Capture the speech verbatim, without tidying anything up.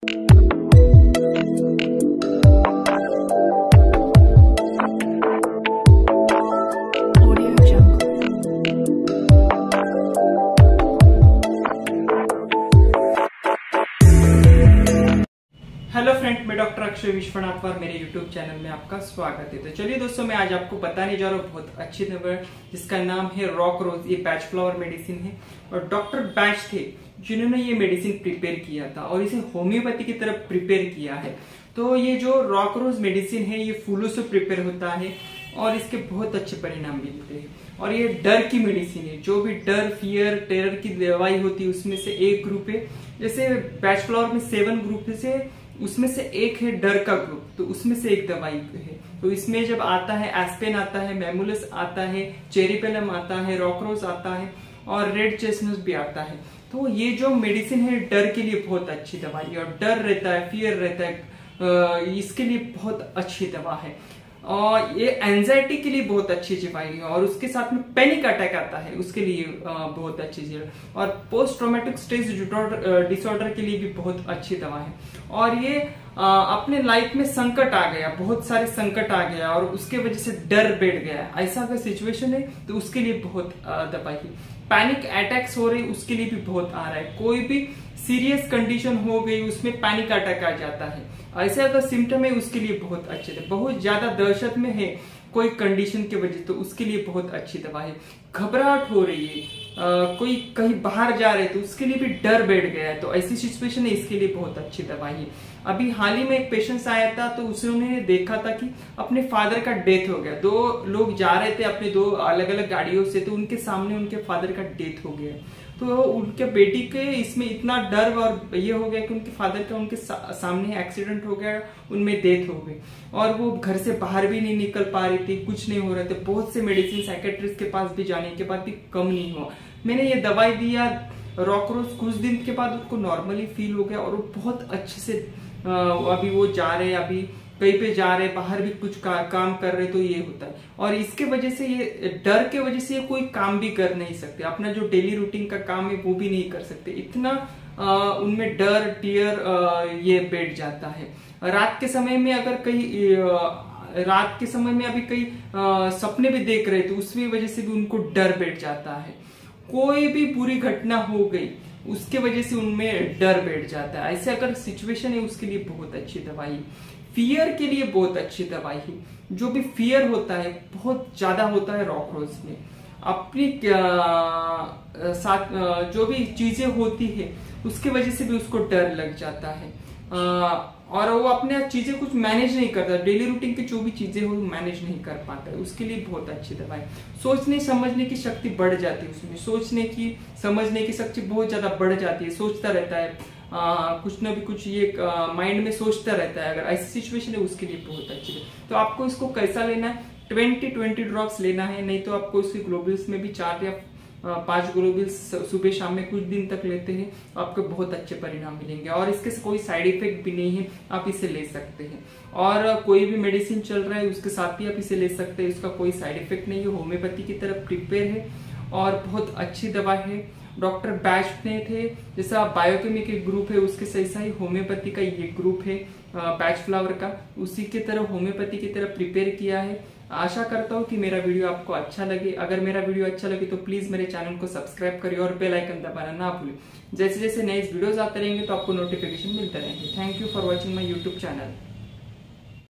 Hello friend, मैं doctor Akshay Vishwanath और मेरे यूट्यूब चैनल में आपका स्वागत है। तो चलिए दोस्तों, मैं आज आपको बताने जा रहा हूँ बहुत अच्छी दवा जिसका नाम है रॉक रोज। ये बैच फ्लावर मेडिसिन है और डॉक्टर बैच थे जिन्होंने ये मेडिसिन प्रिपेयर किया था और इसे होम्योपैथी की तरफ प्रिपेयर किया है। तो ये जो रॉक रोज मेडिसिन है ये फूलों से प्रिपेयर होता है और इसके बहुत अच्छे परिणाम मिलते हैं। और ये डर की मेडिसिन है, जो भी डर, फियर, टेरर की दवाई होती है उसमें से एक ग्रुप है। जैसे बैच फ्लावर में सेवन ग्रुप से उसमें से एक है डर का ग्रुप, तो उसमें से एक दवाई है। तो इसमें जब आता है एस्पेन आता है, मेमुलस आता है, चेरीपेलम आता है, रॉकरोज आता है और रेड चेस्टनट भी आता है। तो ये जो मेडिसिन है डर के लिए बहुत अच्छी दवाई है और डर रहता है, फियर रहता है, इसके लिए बहुत अच्छी दवा है। और ये एंजाइटी के लिए बहुत अच्छी दवाई है और उसके साथ में पैनिक अटैक आता है उसके लिए बहुत अच्छी चीज है। और पोस्ट ट्रॉमेटिक स्ट्रेस डिसऑर्डर के लिए भी बहुत अच्छी दवा है। और ये अपने लाइफ में संकट आ गया, बहुत सारे संकट आ गया और उसके वजह से डर बैठ गया, ऐसा अगर सिचुएशन है तो उसके लिए बहुत दवाई है। पैनिक अटैक्स हो रही उसके लिए भी बहुत आ रहा है। कोई भी सीरियस कंडीशन हो गई उसमें पैनिक अटैक आ जाता है, ऐसे अगर सिम्टम है उसके लिए बहुत अच्छे थे। बहुत ज्यादा दहशत में है कोई कंडीशन की वजह तो उसके लिए बहुत अच्छी दवा है। घबराहट हो रही है, आ, कोई कहीं बाहर जा रहे तो उसके लिए भी डर बैठ गया है, तो ऐसी सिचुएशन है इसके लिए बहुत अच्छी दवाई है। अभी हाल ही में एक पेशेंट आया था तो उसने देखा था कि अपने फादर का डेथ हो गया। दो लोग जा रहे थे अपने दो अलग अलग गाड़ियों से, तो उनके सामने उनके फादर का डेथ हो गया। तो उनके बेटी के इसमें इतना डर और ये हो गया कि उनके फादर का उनके सा, सामने एक्सीडेंट हो गया, उनमें डेथ हो गई और वो घर से बाहर भी नहीं निकल पा रही थी, कुछ नहीं हो रहे थे। बहुत से मेडिसिन साइकेट्रिस्ट के पास भी जाने के बाद भी कम नहीं हुआ। मैंने ये दवाई दिया रॉकरोज, कुछ दिन के बाद उनको नॉर्मली फील हो गया और वो बहुत अच्छे से अभी वो जा रहे हैं, अभी कहीं पे जा रहे, बाहर भी कुछ का, काम कर रहे, तो ये होता है। और इसके वजह से ये डर के वजह से ये कोई काम भी कर नहीं सकते, अपना जो डेली रूटीन का काम है वो भी नहीं कर सकते। इतना आ, उनमें डर, टियर आ, ये बैठ जाता है। रात के समय में अगर कहीं रात के समय में अभी कई सपने भी देख रहे तो उसकी वजह से भी उनको डर बैठ जाता है। कोई भी बुरी घटना हो गई उसके वजह से उनमें डर बैठ जाता है। ऐसे अगर सिचुएशन है उसके लिए बहुत अच्छी दवाई। फियर के लिए बहुत अच्छी दवाई है। जो भी फियर होता है बहुत ज्यादा होता है रॉकरोज में, अपनी साथ जो भी चीजें होती है उसकी वजह से भी उसको डर लग जाता है आ, और वो अपने चीजें कुछ मैनेज नहीं करता, डेली रूटीन की जो भी चीजें हो मैनेज नहीं कर पाता है, उसके लिए बहुत अच्छी दवाई। सोचने समझने की शक्ति बढ़ जाती है, उसमें सोचने की समझने की शक्ति बहुत ज्यादा बढ़ जाती है। सोचता रहता है, आ, कुछ ना भी कुछ ये माइंड में सोचता रहता है। अगर ऐसी सिचुएशन है उसके लिए बहुत अच्छी है। तो आपको इसको कैसा लेना है, ट्वेंटी ट्वेंटी ड्रॉप्स लेना है, नहीं तो आपको इसकी ग्लोबल्स में भी चार या पांच ग्लोबल्स सुबह शाम में कुछ दिन तक लेते हैं आपको बहुत अच्छे परिणाम मिलेंगे। और इसके कोई साइड इफेक्ट भी नहीं है, आप इसे ले सकते हैं। और कोई भी मेडिसिन चल रहा है उसके साथ भी आप इसे ले सकते हैं, इसका कोई साइड इफेक्ट नहीं है, होम्योपैथी की तरफ प्रिपेयर है और बहुत अच्छी दवा है। डॉक्टर बैच ने थे, जैसा बायोकेमिकल ग्रुप है उसके सही ही होम्योपैथी का ये ग्रुप है बैच फ्लावर का, उसी की तरह होम्योपैथी की तरह प्रिपेयर किया है। आशा करता हूँ कि मेरा वीडियो आपको अच्छा लगे। अगर मेरा वीडियो अच्छा लगे तो प्लीज मेरे चैनल को सब्सक्राइब करिए और बेल आइकन दबाना ना भूलें। जैसे जैसे नए वीडियोस आते रहेंगे तो आपको नोटिफिकेशन मिलते रहेंगे। Thank you for watching my YouTube channel.